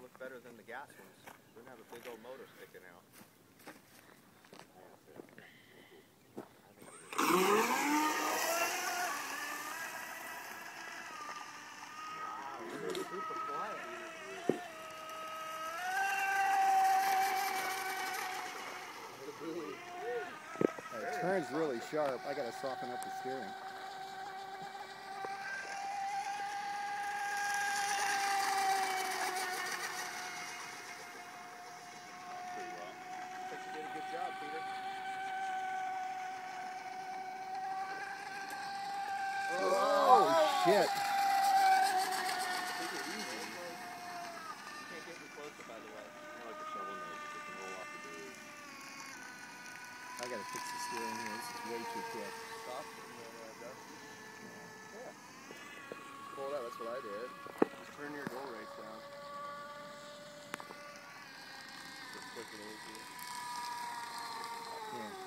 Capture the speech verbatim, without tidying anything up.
look better than the gas ones. They have a big old motor sticking out. Super quiet. It turns really sharp. I gotta soften up the steering. Pretty well. But you did a good job, Peter. Oh, oh shit. Take it easy. You can't get any closer, by the way. I like the shovel nose. It can roll off the groove. I gotta fix the steering here. This is way too quick. Stop and then uh, adjust. Yeah. Yeah. Pull it out. That's what I did. Just turn your goal race down. Just quick and easy. Yeah.